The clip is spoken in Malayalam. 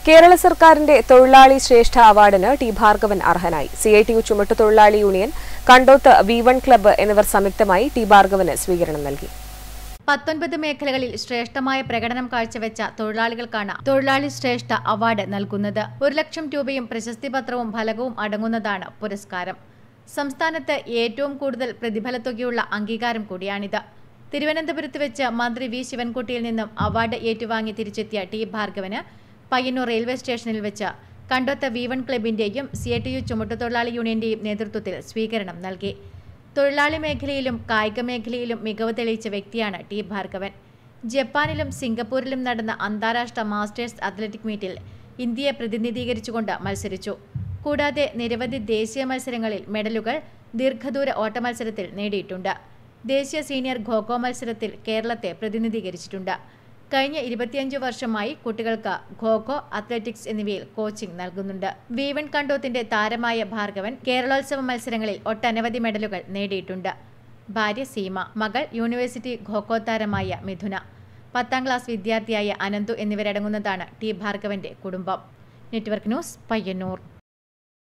കേരള സർക്കാരിന്റെ തൊഴിലാളി ശ്രേഷ്ഠ അവാർഡിന് ടി ഭാർഗവൻ അർഹനായി. CITU ചുമട്ടുതൊഴിലാളി യൂണിയൻ, കണ്ടോത്ത് V1 ക്ലബ്ബ് എന്നിവർ സംയുക്തമായി ടി ഭാർഗവന് സ്വീകരണം നൽകി. 19 മേഖലകളിൽ ശ്രേഷ്ഠമായ പ്രകടനം കാഴ്ചവെച്ച തൊഴിലാളികൾക്കാണ് തൊഴിലാളി ശ്രേഷ്ഠ അവാർഡ് നൽകുന്നത്. 1 ലക്ഷം രൂപയും പ്രശസ്തിപത്രവും ഫലകവും അടങ്ങുന്നതാണ് പുരസ്കാരം. സംസ്ഥാനത്ത് ഏറ്റവും കൂടുതൽ പ്രതിഫലത്തുകയുള്ള അംഗീകാരം കൂടിയാണിത്. തിരുവനന്തപുരത്ത് വെച്ച് മന്ത്രി V ശിവൻകുട്ടിയിൽ നിന്നും അവാർഡ് ഏറ്റുവാങ്ങി തിരിച്ചെത്തിയ ടി ഭാർഗവന് പയ്യന്നൂർ റെയിൽവേ സ്റ്റേഷനിൽ വെച്ച് കണ്ടോത്ത് V1 ക്ലബിന്റെയും CITU ചുമട്ടുതൊഴിലാളി യൂണിയന്റെയും നേതൃത്വത്തിൽ സ്വീകരണം നൽകി. തൊഴിലാളി മേഖലയിലും കായിക മേഖലയിലും മികവ് തെളിയിച്ച വ്യക്തിയാണ് ടി ഭാർഗവൻ. ജപ്പാനിലും സിംഗപ്പൂരിലും നടന്ന അന്താരാഷ്ട്ര മാസ്റ്റേഴ്സ് അത്ലറ്റിക് മീറ്റിൽ ഇന്ത്യയെ പ്രതിനിധീകരിച്ചുകൊണ്ട് മത്സരിച്ചു. കൂടാതെ നിരവധി ദേശീയ മത്സരങ്ങളിൽ മെഡലുകൾ ദീർഘദൂര ഓട്ടമത്സരത്തിൽ നേടിയിട്ടുണ്ട്. ദേശീയ സീനിയർ ഖോ-ഖോ മത്സരത്തിൽ കേരളത്തെ പ്രതിനിധീകരിച്ചിട്ടുണ്ട്. കഴിഞ്ഞ 25 വർഷമായി കുട്ടികൾക്ക് ഖോ-ഖോ, അത്ലറ്റിക്സ് എന്നിവയിൽ കോച്ചിംഗ് നൽകുന്നുണ്ട്. V1 കണ്ടോത്തിന്റെ താരമായ ഭാർഗവൻ കേരളോത്സവ മത്സരങ്ങളിൽ ഒട്ടനവധി മെഡലുകൾ നേടിയിട്ടുണ്ട്. ഭാര്യ സീമ, മകൾ യൂണിവേഴ്സിറ്റി ഖോ-ഖോ താരമായ മിഥുന, 10ാം ക്ലാസ് വിദ്യാർത്ഥിയായ അനന്തു എന്നിവരടങ്ങുന്നതാണ് ടി ഭാർഗവന്റെ കുടുംബം. Network news, Payyanur.